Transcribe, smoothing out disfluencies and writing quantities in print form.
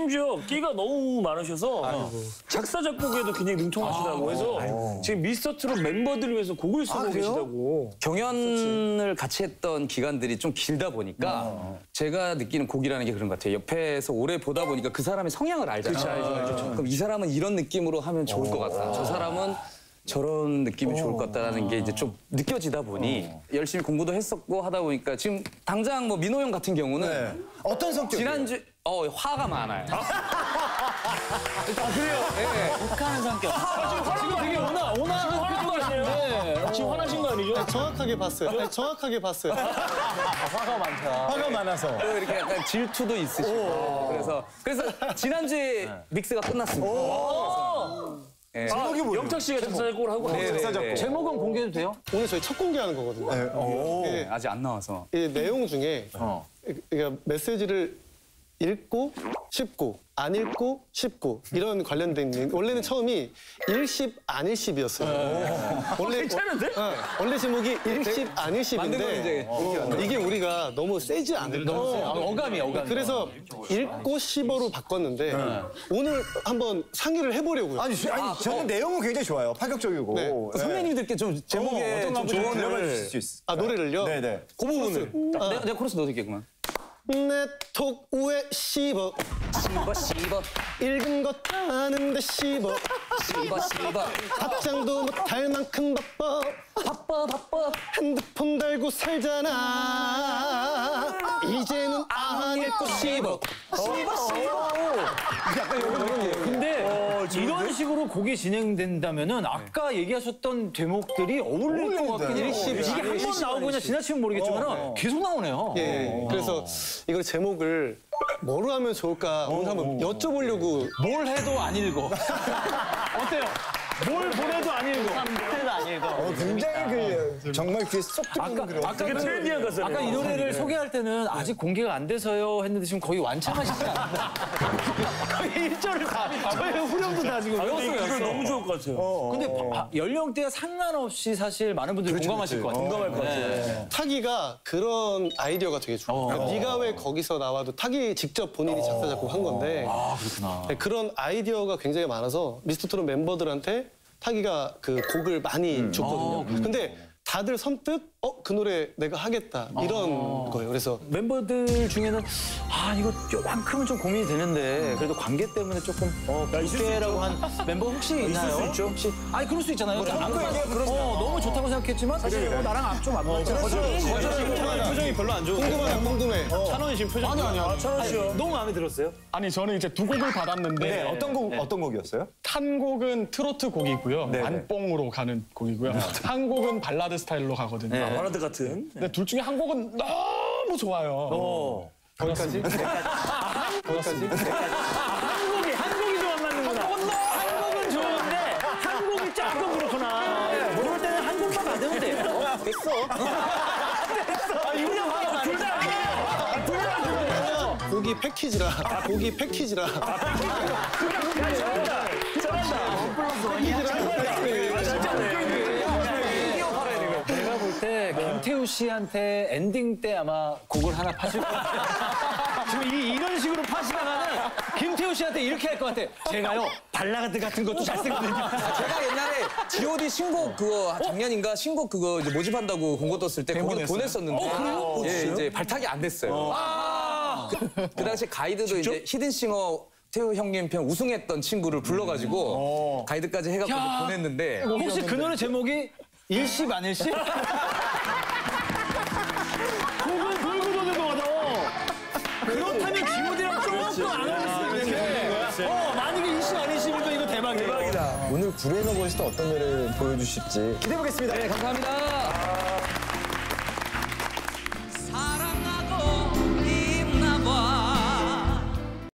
심지어 끼가 너무 많으셔서 작사 작곡에도 굉장히 능통하시다고 해서 지금 미스터트롯 멤버들을 위해서 곡을 쓰고 계시다고. 경연을 같이 했던 기간들이 좀 길다 보니까 제가 느끼는 곡이라는 게 그런 것 같아요. 옆에서 오래 보다 보니까 그 사람의 성향을 알잖아요. 알죠. 그럼 이 사람은 이런 느낌으로 하면 좋을 것 같다. 저 사람은 저런 느낌이 좋을 것 같다라는 게 이제 좀 느껴지다 보니 열심히 공부도 했었고 하다 보니까 지금 당장 뭐 민호 형 같은 경우는 어떤 성격이에요? 지난주 화가 많아요. 그래요? 네. 욱하는 성격. 지금 되게 화난 거 아니에요? 지금 화나신 거 아니죠? 정확하게 봤어요. 아니, 정확하게 봤어요. 화가 많다. 화가 많아서. 또 이렇게 약간 질투도 있으시고 그래서 지난주에 믹스가 끝났습니다. 제목이 뭐예요? 영탁 씨가 작사 작곡을 하고 작사 작곡. 제목은 공개해도 돼요? 오늘 저희 첫 공개하는 거거든요. 네, 아직 안 나와서. 이 내용 중에 그러니까 메시지를 읽고 싶고 안 읽고 싶고 이런 관련된 원래는 처음이 일십 안 일십이었어요. 원래 괜찮은데? 원래 제목이 일십 안 일십인데 이게 우리가 너무 세지 않을까? 어감이. 그래서 읽고 싶어로 바꿨는데 오늘 한번 상의를 해보려고요. 아니 저는 내용은 굉장히 좋아요. 파격적이고. 네. 선배님들께 좀 제목에 좀 들어가 조언을. 주실 수 있어요. 아 노래를요? 네네. 그 부분을. 내가 코러스 넣어드릴게구만. 내 톡 위에 씹어 씹어. 읽은 것 아는데 씹어 씹어. 답장도 못할 만큼 바빠 핸드폰 달고 살잖아 이제는 안 읽고 씹어 약간 이런 근데 이런 식으로 곡이 진행된다면은 아까 얘기하셨던 대목들이 어울릴 것 같긴 해요. 이게 한 번 나오고 그냥 지나치면 모르겠지만 계속 나오네요. 예, 그래서 이걸 제목을 뭐로 하면 좋을까 오늘 한번 여쭤보려고 뭘 해도 안 읽어. 어때요? 뭘 보내도 안 읽어. 해도 안 읽어. 굉장히 정말 귀에 쏙 들어오는 그런. 되게 트렌디한 가사네요. 아까 이 노래를 소개할 때는 아직 공개가 안 돼서요 했는데 지금 거의 완창하시지 않나? 거의 1절을 다 저의 후렴도 다 지금 외웠어요. 이걸 너무 좋을 것 같아요. 근데 연령대와 상관없이 사실 많은 분들이 공감하실 것 같아요. 공감할 것 같아요. 타기가 그런 아이디어가 되게 좋아요. 그러니까 네가 왜 거기서 나와도 타기 직접 본인이 작사 작곡한 건데 그렇구나. 네, 그런 아이디어가 굉장히 많아서 미스터트롯 멤버들한테 타기가 그 곡을 많이 줬거든요. 근데 다들 선뜻 그 노래 내가 하겠다 이런 거예요. 그래서 멤버들 중에는 이거 요만큼은 좀 고민이 되는데 그래도 관계 때문에 조금 볼게라고 한 멤버 혹시 있나요? 있을 수 있죠. 혹시 그럴 수 있잖아요. 너무 좋다고 생각했지만 사실 나랑 좀 안 맞죠. 표정이 별로 안 좋은데. 궁금해. 찬원이 지금 표정 아니야. 찬원 씨요. 너무 마음에 들었어요? 아니 저는 이제 두 곡을 받았는데 네, 어떤 곡이었어요? 한 곡은 트로트 곡이고요. 안뽕으로 가는 곡이고요. 한 곡은 발라드 스타일로 가거든요. 발라드 같은. 근데 둘 중에 한 곡은 너무 좋아요. 거기까지? 거기까지? 한 곡이 좀 안 맞는구나. 한 곡은 좋은데 한 곡이 조금 그렇구나. 그럴 때는 한 곡만 받으면 돼요. 됐어. 고기 패키지라. 고기 패키지라. 내가 볼 때 김태우 씨한테 엔딩 때 아마 곡을 하나 파실 것 같아요. 지금 이런 식으로 파시다가는 김태우 씨한테 이렇게 할 것 같아. 제가요 발라드 같은 것도 잘 쓰거든요. 제가 옛날에 G.O.D 신곡 그거 작년인가 신곡 그거 이제 모집한다고 공고 떴을 때 거기도 보냈었는데 예, 이제 발탁이 안 됐어요. 그 당시에 가이드도 이제 히든싱어 태우 형님 편 우승했던 친구를 불러가지고 가이드까지 해갖고 보냈는데 혹시 그 노래 제목이 일십 안 일십? 곡은 돌고 도는 거거든. 그렇다면 G.O.D랑 조금 안 어울렸을 텐데. 만약에 일십 안 일십이면 이거 대박이다. 오늘 구레너버에서 어떤 노래를 보여주실지 기대해보겠습니다. 네, 감사합니다.